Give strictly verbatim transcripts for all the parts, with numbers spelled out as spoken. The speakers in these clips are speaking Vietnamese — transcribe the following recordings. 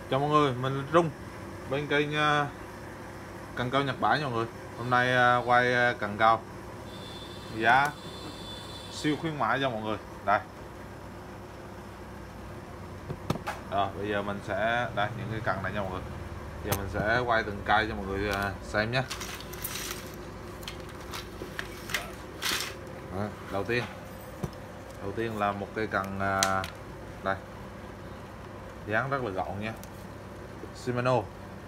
Chào mọi người, mình là Trung bên kênh uh, cần cao Nhật Bản nha mọi người. Hôm nay uh, quay uh, cần cao giá siêu khuyến mãi cho mọi người. Đây. Rồi, bây giờ mình sẽ đây những cái cần này nha mọi người. Giờ mình sẽ quay từng cây cho mọi người uh, xem nhé. Đó, đầu tiên đầu tiên là một cây cần uh, đây, dáng rất là gọn nha, Shimano,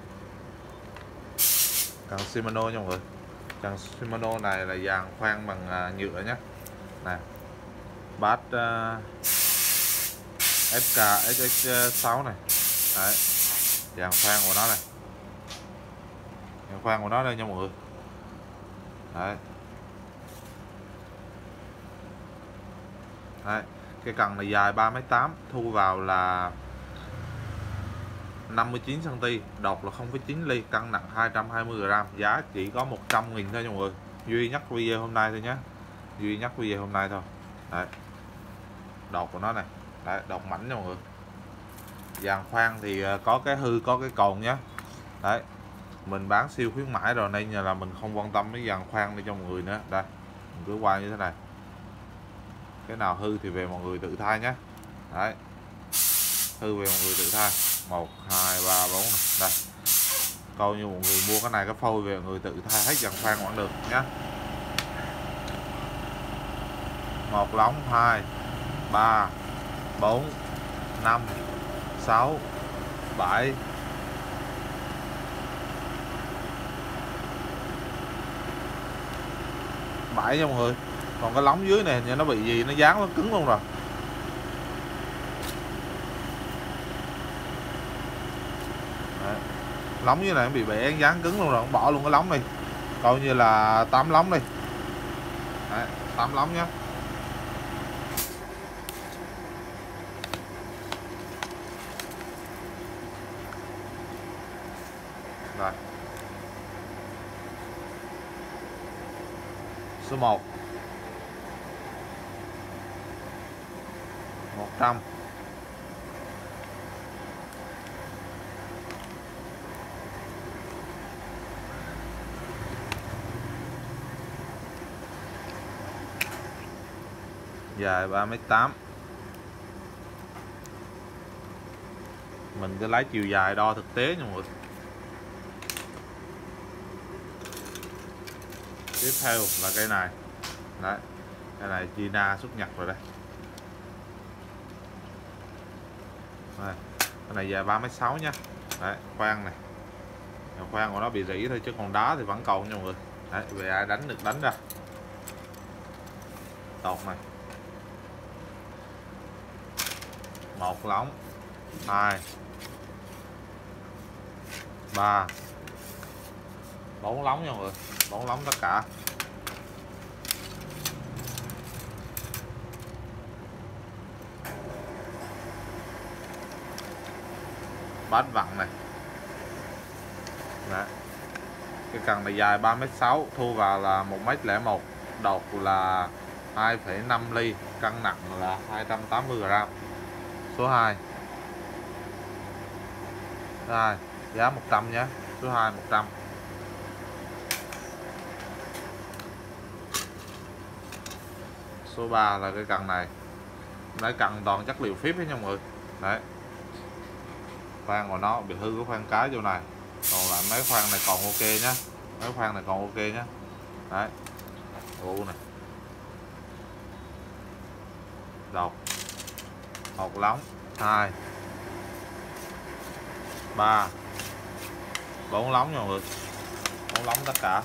cần Shimano nha mọi người. Cần Shimano này là dàn khoan bằng uh, nhựa nhé. Này, bát uh, ép ca ét ích sáu này. Đấy, dàn khoan của nó này, dàn khoan của nó đây nha mọi người. Đấy. Đấy, cái cần này dài ba mét tám, thu vào là năm mươi chín xăng ti mét, đột là không phẩy chín ly, cân nặng hai trăm hai mươi gam, giá chỉ có một trăm nghìn thôi nha mọi người. Duy nhất video hôm nay thôi nhé, duy nhất video hôm nay thôi. Đấy, đột của nó này, đấy, đột mảnh nha mọi người. Dàn khoan thì có cái hư có cái cồn nhé. Đấy, mình bán siêu khuyến mãi rồi nên là mình không quan tâm với dàn khoan để cho mọi người nữa. Đây, mình cứ quay như thế này, cái nào hư thì về mọi người tự thay nhé. Đấy, hư về mọi người tự thay. Một hai ba bốn này. Đây, coi như mọi người mua cái này cái phôi về mọi người tự thay hết dàn khoan vẫn được nhé. Một lóng, hai ba bốn năm sáu bảy bảy nha mọi người. Còn cái lóng dưới này nó bị gì, nó dán nó cứng luôn rồi. Đấy, lóng dưới này nó bị bể dán cứng luôn rồi, không bỏ luôn cái lóng này, coi như là tám lóng đi. Đấy, tám lóng nhé. Rồi, số một một trăm, dài ba mét tám. Mình cứ lấy chiều dài đo thực tế nha mọi người. Tiếp theo là cây này. Đấy, cây này China xuất Nhật rồi đây. Đây, cái này dài ba mét sáu nha. Đấy, khoan này, khoan của nó bị rỉ thôi chứ còn đá thì vẫn còn nha mọi người. Đấy, về ai đánh được đánh ra. Tột này, một lóng, hai ba bốn lóng nha mọi người, bốn lóng tất cả. Bát vặn này. Đấy, cái cần này dài ba mét sáu, thu vào là một mét lẻ một, đột là hai phẩy năm ly, cân nặng là hai trăm tám mươi gam. Số hai. Số hai, giá một trăm nhé. Số hai một trăm. Số ba là cái cần này. Đấy, cần toàn chất liệu phíp hết nha mọi người. Đấy, khoan của nó bị hư cái khoan cái chỗ này, còn lại mấy khoan này còn ok nhá, mấy khoan này còn ok nhá. Đấy, u này, đột, một lóng, hai ba bốn lóng nha mọi người, bốn lóng tất cả.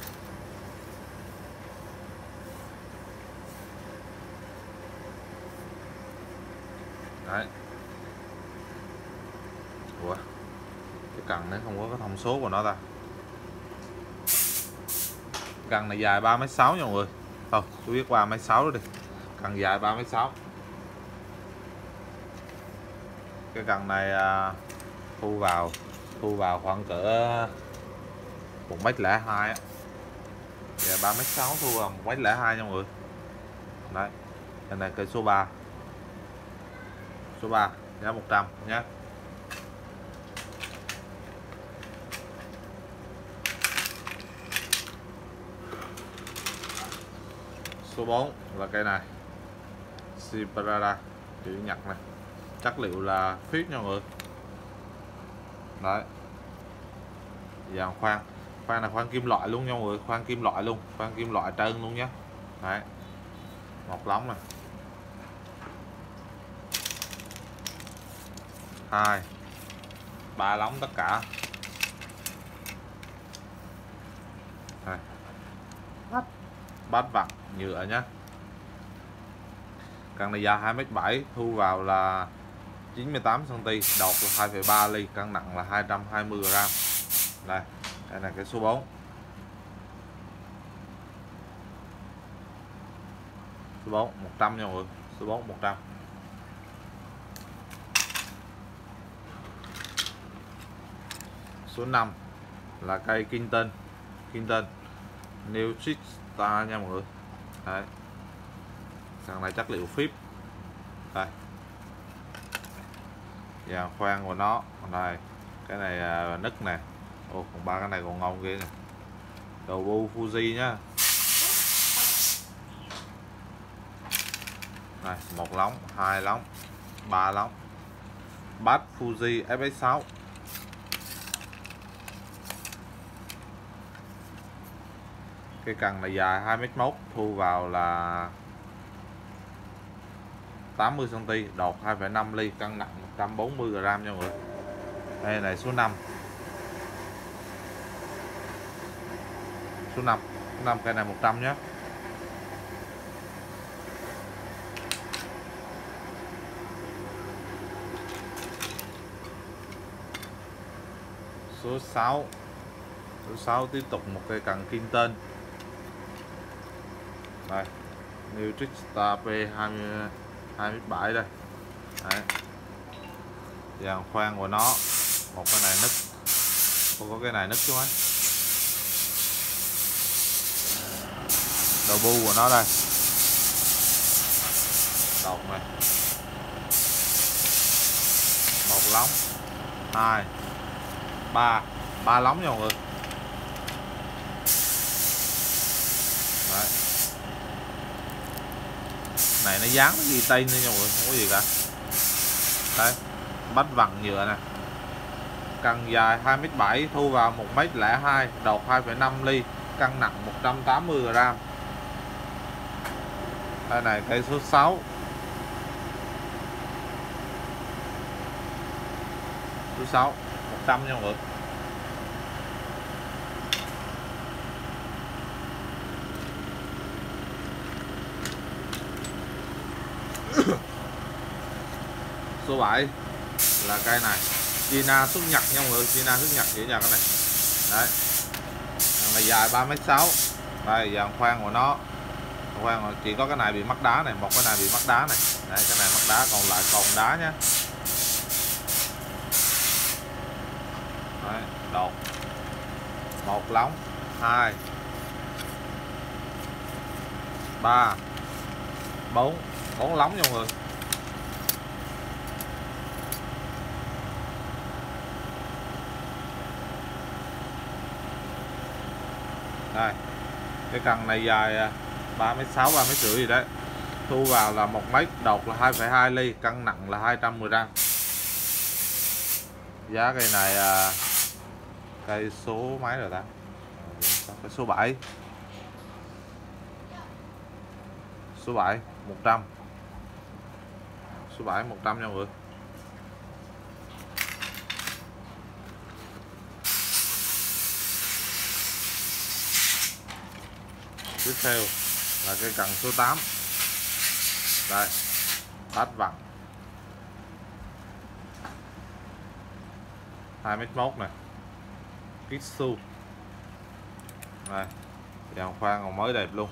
Đấy, ủa, cái cần này không có cái thông số của nó ta. Cần này dài ba mét sáu nha mọi người. Thôi, tôi biết ba mét sáu đó đi. Cần dài ba mét sáu. Cái cần này à, thu vào thu vào khoảng cỡ một mét lẻ hai á. Dài ba mét sáu thu vào một mét lẻ hai nha mọi người. Đấy, cái này cây số ba. Số ba giá một trăm nhé. Số bốn là cây này Siprada, chữ Nhật này, chất liệu là phít nha mọi người. Đấy, dàn khoan khoan là khoan kim loại luôn nha mọi người, khoan kim loại luôn, khoan kim loại trơn luôn nhé. Đấy, một lóng này, hai ba lóng tất cả. Đây, bát vặn nhựa nhé. Căn này dài hai mét bảy, thu vào là chín mươi tám xăng ti mét, đột là hai phẩy ba ly, cân nặng là hai trăm hai mươi gram. Đây, đây là cái số bốn. Số bốn một trăm nha mọi người, số bốn một trăm. Số năm là cây Kingston, Kingston New Star nha mọi người. Đấy, căn này chất liệu phíp. Đây, dàn khoan của nó đây, cái này là nứt nè. Ô, còn ba cái này còn ngon ghê nè. Đầu bu Fuji nhá. Này, một lóng, hai lóng, ba lóng, bát Fuji ép ích sáu. Cái cần này dài hai mét một, thu vào là tám mươi xăng ti mét, đột hai phẩy năm ly, cân nặng một trăm bốn mươi gram nha mọi người. Đây này số năm. Số năm, số năm cây này một trăm nhé. Số sáu. Số sáu tiếp tục một cây cần Kingston. Đây, New Star P hai mươi hai mét bảy đây. Đấy, dàn khoan của nó, một cái này nứt, không có cái này nứt chứ mấy. Đầu bu của nó đây, đầu này, một lóng, hai, ba, ba lóng nha mọi người. Đấy, này nó dán cái gì tay nữa nha mọi người, không có gì cả. Đấy, bát vặn nhựa nè, cần dài hai mét bảy, thu vào một mét lẻ hai, đột hai phẩy năm ly, cân nặng một trăm tám mươi gram. Đây này cây số sáu. Số sáu một trăm nha mọi người. Số bảy là cây này China xuất Nhật nha mọi người, China xuất Nhật chữ Nhật cái này. Đấy, thằng này dài ba mét sáu. Đây, dàn khoan của nó, khoan chỉ có cái này bị mắc đá này, một cái này bị mắc đá này. Đây, cái này mắc đá, còn lại còn đá nhé. Đấy, đột, một lóng, hai, ba, bốn, bốn lóng nha mọi người. Đây, cái cần này dài ba mét sáu, ba mét rưỡi gì đấy, thu vào là một mét, đột là hai phẩy hai ly, cân nặng là hai trăm mười gram. Giá cây này à, cây số mấy rồi ta? Cái số bảy. Số bảy một trăm. Số bảy một trăm nha mọi người. Tiếp theo là cây cần số tám. Đây, bát vặn hai mét một này, Kitsu. Đây, dàn khoan còn mới đẹp luôn.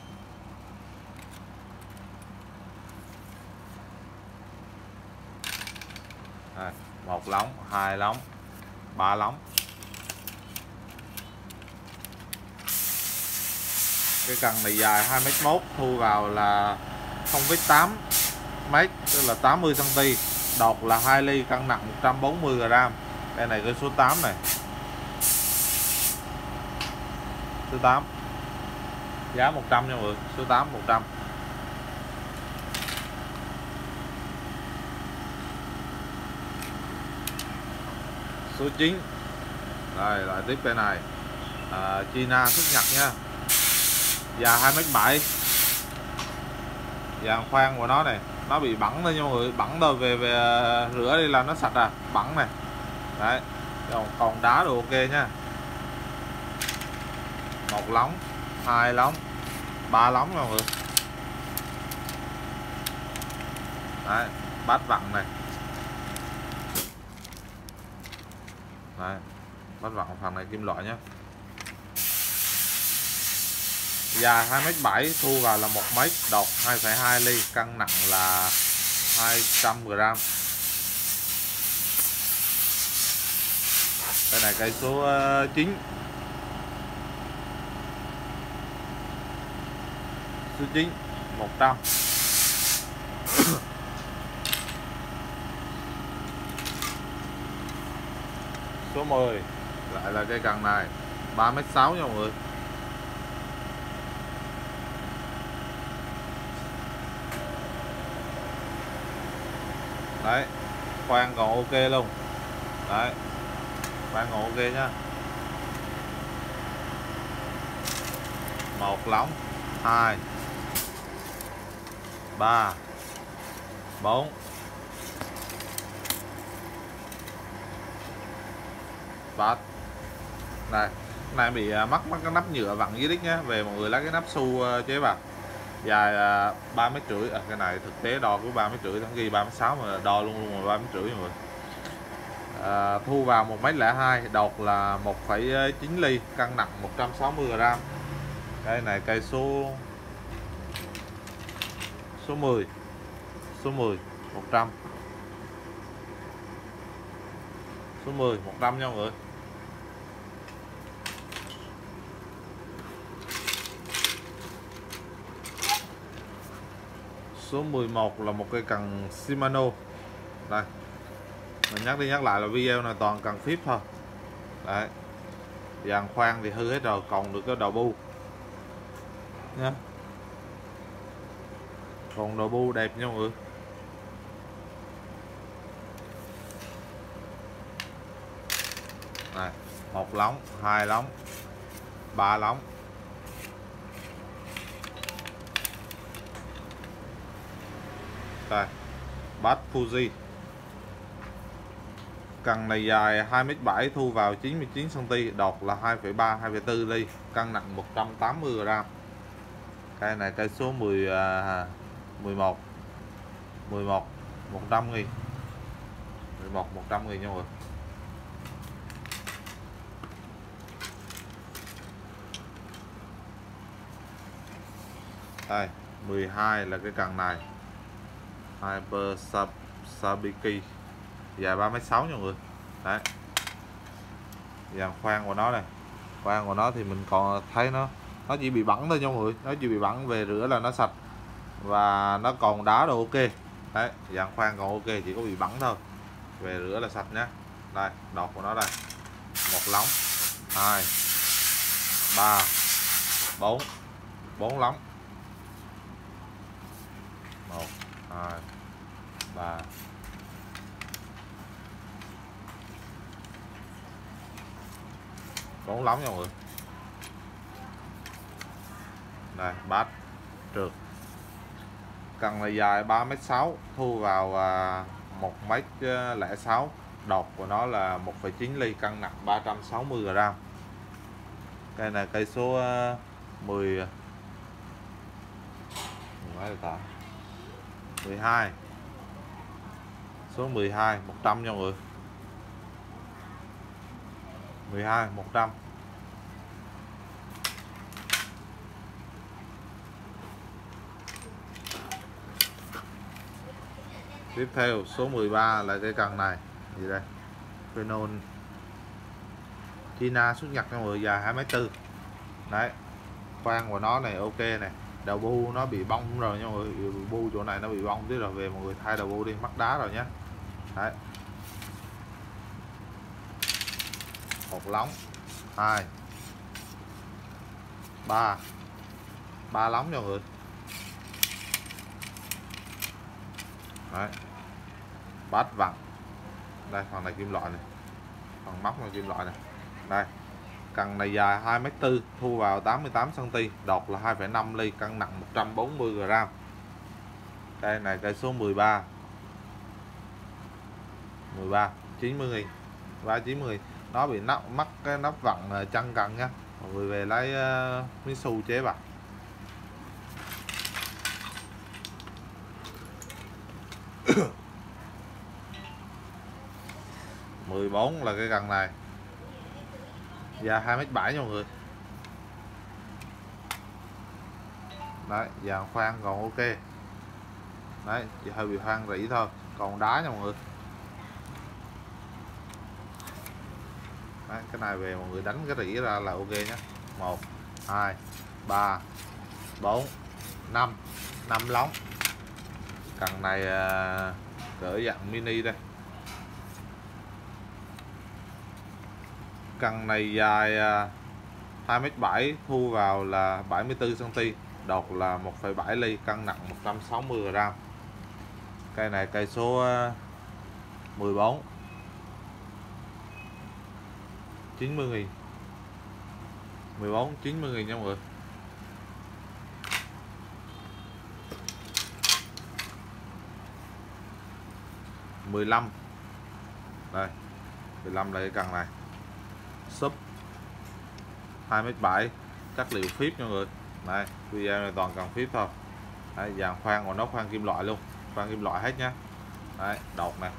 Đây, một lóng, hai lóng, ba lóng. Cái cần này dài hai mét một, thu vào là không phẩy tám mét, tức là tám mươi xăng ti mét, đột là hai ly, cân nặng một trăm bốn mươi gram. Đây này cái số tám này. Số tám. Giá một trăm nha mọi người, số tám một trăm. Số chín. Đây lại tiếp cây này, à, China xuất Nhật nha, dài hai mét bảy. Dàn khoan của nó này nó bị bẩn thôi nha mọi người, bẩn thôi, về về rửa đi là nó sạch à, bẩn này đấy, còn, còn đá đồ ok nha. Một lóng, hai lóng, ba lóng nha mọi người. Đấy, bát vặn này. Đấy, bát vặn phần này kim loại nhé. Dài hai mét bảy, thu vào là một mét, đọt hai phẩy hai ly, cân nặng là hai trăm gram. Đây này cây số chín. Số chín một trăm. Số mười lại là cây cần này, ba mét sáu nha mọi người. Đấy, khoan còn ok luôn. Đấy, khoan còn ok nhá. Một lóng, hai, ba, bốn, bát. Này, này bị mắc mắc cái nắp nhựa vặn dưới đít nhé, về mọi người lấy cái nắp su chế vào. Dài ba mét rưỡi, à, cái này thực tế đo của ba mét rưỡi, thằng ghi ba mét sáu mà đo luôn luôn là ba mét rưỡi mọi người. À, thu vào một mét lẻ hai, đọt là một phẩy chín ly, cân nặng một trăm sáu mươi gram. Đây này cây số số mười. Số mười một trăm. Số mười một trăm nha mọi người. Số mười một là một cây cần Shimano. Đây, mình nhắc đi nhắc lại là video này toàn cần phíp thôi. Đấy, dàn khoan thì hư hết rồi, còn được cái đầu bu nhá, còn đầu bu đẹp nha mọi người. Này, một lóng, hai lóng, ba lóng. Đây, bát Fuji. Cần này dài hai mét bảy, thu vào chín mươi chín xăng ti mét, đọt là hai phẩy ba, hai phẩy bốn ly, cân nặng một trăm tám mươi gram. Cây này cây số mười, mười một. mười một một trăm nghìn. mười một một trăm nghìn nha mọi người. Đây, mười hai là cái cần này, Hyper Sabiki, dài ba mét sáu nha mọi người. Đấy, dàn khoan của nó này, khoan của nó thì mình còn thấy nó nó chỉ bị bẩn thôi nha mọi người, nó chỉ bị bẩn, về rửa là nó sạch và nó còn đá đồ ok. Đấy, dàn khoan còn ok, chỉ có bị bẩn thôi, về rửa là sạch nhé. Đây, đọt của nó đây, một lóng, hai, ba, bốn, bốn lóng, một, hai, ba, bốn lóng nha mọi người. Đây, bát trượt. Cần là dài ba mét sáu, thu vào một mét lẻ sáu, đọt của nó là một phẩy chín ly, cân nặng ba trăm sáu mươi gram. Cây này cây số mười, mười hai. Số mười hai một trăm nha mọi người. mười hai một trăm. Tiếp theo số mười ba là cái cần này, gì đây, phenol China xuất Nhật nha mọi người, dài hai mét bốn. Đấy, khoan của nó này ok này, đầu bu nó bị bong rồi nha mọi người, bu chỗ này nó bị bong tí rồi, về mọi người thay đầu bu đi, mắc đá rồi nhé. Đấy, một lóng, hai, ba, ba lóng nha mọi người. Đấy, bát vặn. Đây, phần này kim loại này, phần móc là kim loại này. Đây, cần này dài hai mét tư, thu vào tám mươi tám xăng ti mét, đọt là hai phẩy năm ly, cân nặng một trăm bốn mươi gam. Cây này cây số mười ba, mười ba, chín mươi nghìn, ba chín mươi nghìn. Nó bị nắp mắc cái nắp vặn chân cần nha, mọi người về lấy uh, miếng xu chế vào. mười bốn là cái cần này, dài hai mét bảy nha mọi người. Đấy, dàn khoan còn ok. Đấy, chỉ hơi bị hoang rỉ thôi, còn đá nha mọi người. Đấy, cái này về mọi người đánh cái rỉ ra là ok nhé. Một, hai, ba, bốn, năm, năm lóng. Cần này à, cỡ dạng mini đây. Cần này dài à, hai mét bảy, thu vào là bảy mươi tư xăng ti mét, đọt là một phẩy bảy ly, cân nặng một trăm sáu mươi gam. Cây này cây số à, mười bốn, chín mươi nghìn, mười bốn, chín mươi nghìn nha mọi người. mười lăm, đây, mười lăm là cái cần này, súp hai mét bảy, chất liệu phíp nha mọi người. Đây, video này toàn cần phíp thôi. Đấy, dàn khoan của nó khoan kim loại luôn, khoan kim loại hết nhá. Đấy, đột này,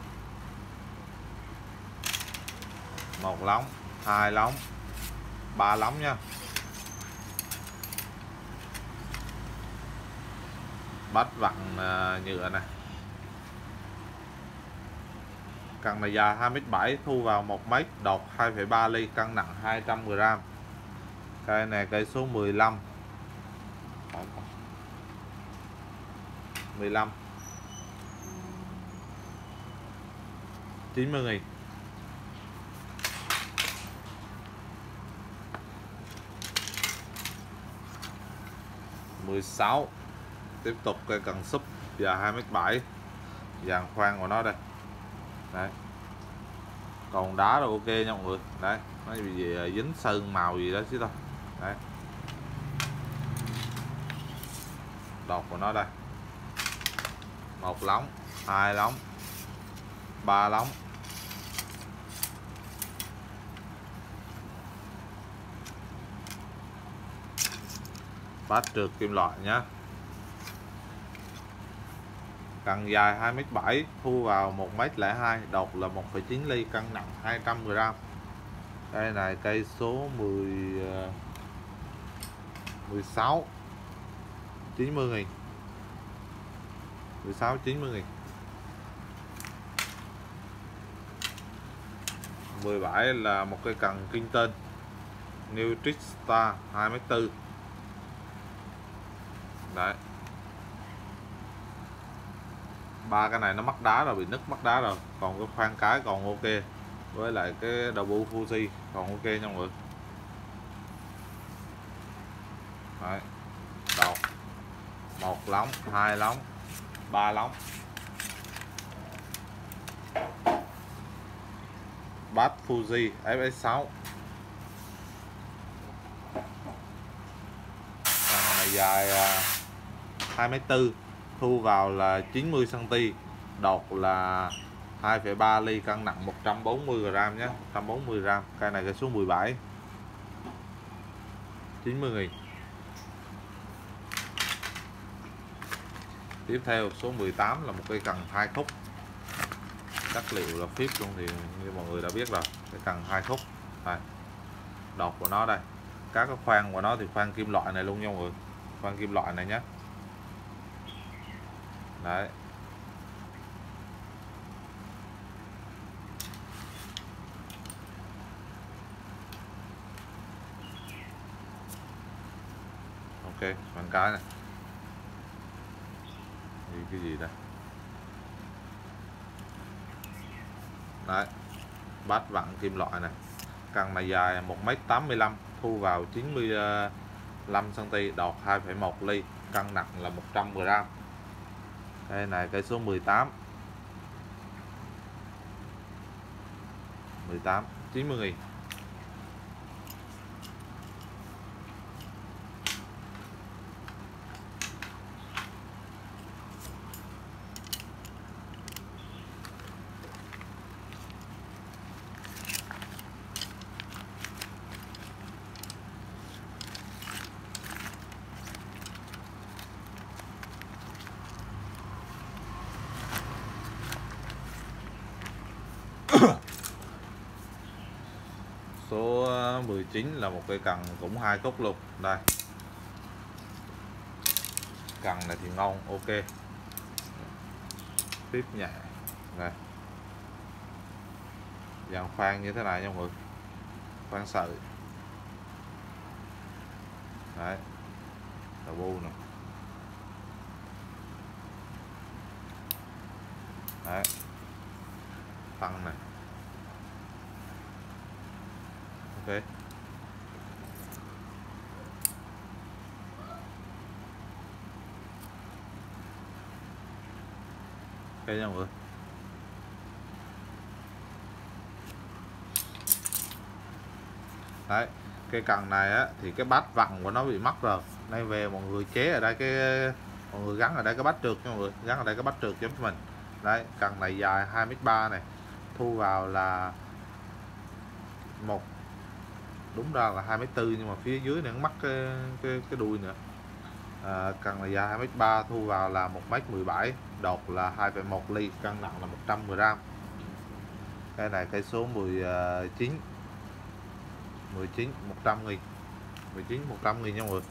một lóng, hai lóng, ba lóng nha. Bát vặn uh, nhựa này. Cần này dài hai mét bảy, thu vào một mét, đọt hai phẩy ba ly, cân nặng hai trăm gam. Cây này cây số mười lăm, mười lăm, chín mươi nghìn. mười sáu, tiếp tục cây cần súp dài hai mét bảy, dàn khoan của nó đây. Đấy, còn đá rồi ok nha mọi người. Đấy, nó bị gì, dính sơn màu gì đó chứ thôi. Đấy, đọt của nó đây, một lóng, hai lóng, ba lóng, bát trượt kim loại nhé. Cần dài hai mét bảy, thu vào một mét lẻ hai, đọt là một phẩy chín ly, cân nặng hai trăm gam. Đây này cây số mười, mười sáu, chín mươi nghìn, mười sáu, chín mươi nghìn. mười bảy là một cây cần kinh tên Newtrick Star hai mét tư. Đấy, ba cái này nó mắc đá rồi, bị nứt mắc đá rồi, còn cái khoan cái còn ok, với lại cái đầu bu Fuji còn ok nha mọi người. Đấy, đầu một lóng, hai lóng, ba lóng, bát Fuji ép ét sáu. Con này dài hai mét tư, thu vào là chín mươi xăng ti mét, đọt là hai phẩy ba ly, cân nặng một trăm bốn mươi gam nhé, một trăm bốn mươi gam. Cây này cái số mười bảy, chín mươi nghìn. Tiếp theo số mười tám là một cây cần hai khúc, chất liệu là phíp luôn, thì như mọi người đã biết rồi, cái cần hai khúc. Đây, đọt của nó đây, các cái khoan của nó thì khoan kim loại này luôn nha mọi người, khoan kim loại này nhé. Đấy, ok, khoan cái này thì cái gì đây. Đấy, bát vặn kim loại này. Cần này dài một mét tám mươi lăm, thu vào chín mươi lăm xăng ti mét, đọt hai phẩy một ly, cân nặng là một trăm gam. Đây này cây số mười tám, mười tám, chín mươi nghìn. Số mười chín là một cây cần cũng hai khúc luôn. Đây, cần này thì ngon, ok, tiếp nhẹ. Đây, dàn khoan như thế này nha mọi người, khoan sợi. Đấy, đầu bu nè. Đấy, tăng này, ok. Ok nha mọi người. Đấy, cây cần này á thì cái bát vặn của nó bị mất rồi, nay về mọi người chế ở đây cái mọi người gắn ở đây cái bát trượt nha mọi người, gắn ở đây cái bát trượt giống mình. Đấy, cần này dài hai mét ba này, thu vào là một, đúng ra là hai mét tư nhưng mà phía dưới này nó mắc cái cái, cái đuôi nữa. À, cần này dài hai mét ba, thu vào là một mét mười bảy, đột là hai phẩy một ly, cân nặng là một trăm gram. Cái này cây số mười chín, mười chín một trăm nghìn, mười chín một trăm nghìn nha mọi người.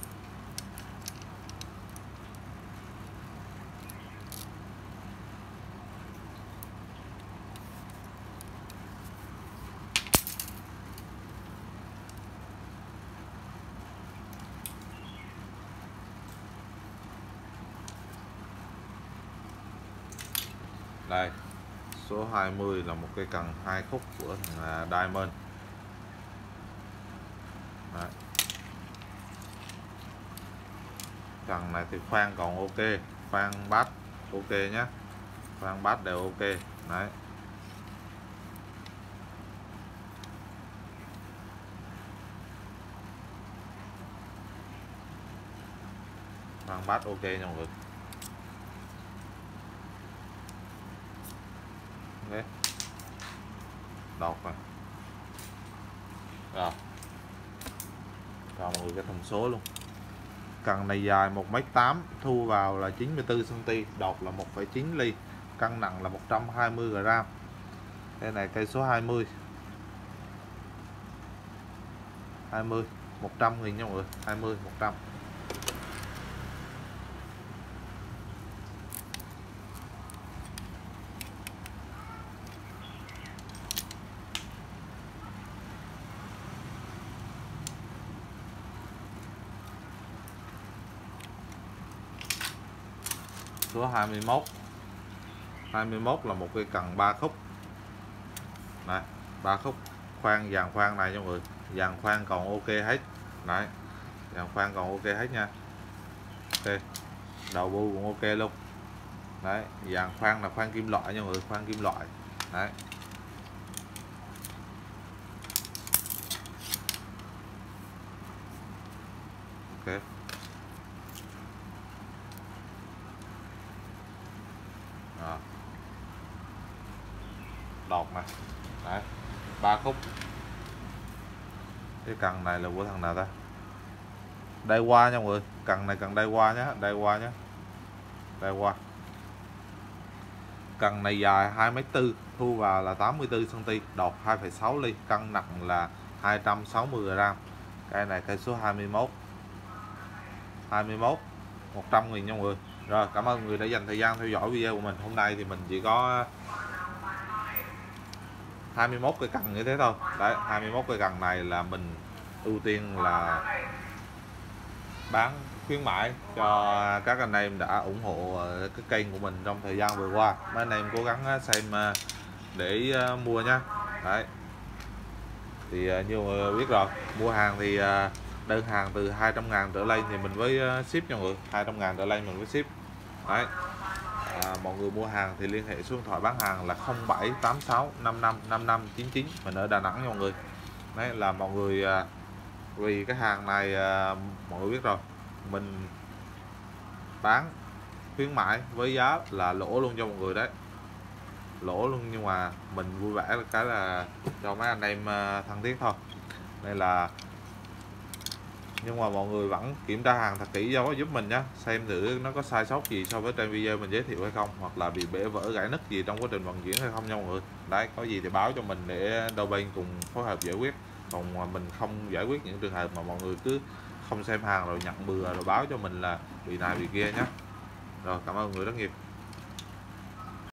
Đây, số hai mươi là một cây cần hai khúc của thằng Diamond. Đấy. Cần này thì khoan còn ok, khoan bát ok nhé, khoan bát đều ok. Đấy, khoan bát ok nha mọi người. Okay. Đọc rồi. Rồi, cho mọi người cái thông số luôn. Cần này dài một mét tám, thu vào là chín mươi tư xăng ti mét, đột là một phẩy chín ly, cân nặng là một trăm hai mươi gram. Đây này cây số hai mươi, hai mươi một trăm nghìn nha mọi người, hai mươi một trăm. Số hai mươi mốt, hai mươi mốt là một cây cần ba khúc. Này, ba khúc, khoan dàn khoan này cho mọi người, dàn khoan còn ok hết. Đấy, dàn khoan còn ok hết nha. Ok, đầu bu cũng ok luôn. Đấy, dàn khoan là khoan kim loại nha mọi người, khoan kim loại. Đấy, ok. À, đọt này. Đấy, ba khúc. Cái cần này là của thằng nào ta? Đây qua nha mọi người, cần này cần đây qua nhé, đây qua nhé, đây qua. Cần này dài hai mét tư, thu vào là tám mươi tư xăng ti mét, đột hai phẩy sáu ly, cân nặng là hai trăm sáu mươi gram. Cây này cây số hai mươi mốt, hai mươi mốt một trăm nghìn nha mọi người. Rồi, cảm ơn người đã dành thời gian theo dõi video của mình. Hôm nay thì mình chỉ có hai mươi mốt cây cần như thế thôi. Đấy, hai mươi mốt cây cần này là mình ưu tiên là bán khuyến mãi cho các anh em đã ủng hộ cái kênh của mình trong thời gian vừa qua. Mấy anh em cố gắng xem để mua nhé. Đấy, thì như mọi người biết rồi, mua hàng thì đơn hàng từ hai trăm ngàn trở lên thì mình với ship cho mọi người, hai trăm ngàn trở lên mình với ship. Đấy, à, mọi người mua hàng thì liên hệ số điện thoại bán hàng là không bảy tám sáu năm năm năm năm chín chín, mình ở Đà Nẵng nha mọi người. Đấy là mọi người à, vì cái hàng này à, mọi người biết rồi, mình bán khuyến mãi với giá là lỗ luôn cho mọi người đấy, lỗ luôn, nhưng mà mình vui vẻ là cái là cho mấy anh em à, thân thiết thôi. Đây là, nhưng mà mọi người vẫn kiểm tra hàng thật kỹ cho giúp mình nhé, xem thử nó có sai sót gì so với trên video mình giới thiệu hay không, hoặc là bị bể vỡ gãy nứt gì trong quá trình vận chuyển hay không nha mọi người. Đấy, có gì thì báo cho mình để đôi bên cùng phối hợp giải quyết, còn mà mình không giải quyết những trường hợp mà mọi người cứ không xem hàng rồi nhận bừa rồi báo cho mình là bị này bị kia nhé. Rồi, cảm ơn mọi người rất nhiều.